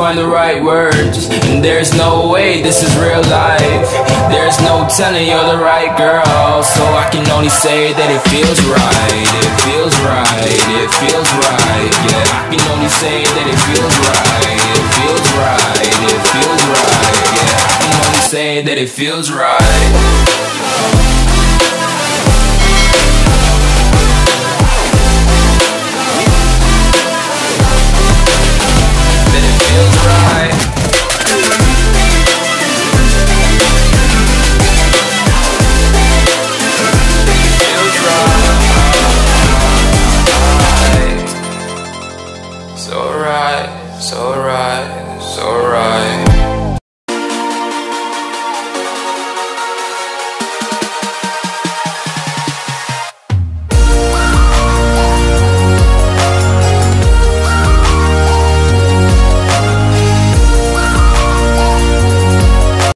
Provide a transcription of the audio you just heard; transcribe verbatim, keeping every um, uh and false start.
find the right words, and there's no way this is real life. There's no telling you're the right girl, so I can only say that it feels right. It feels right, it feels right, yeah. I can only say that it feels right. It feels right, it feels right, yeah. I can only say that it feels right.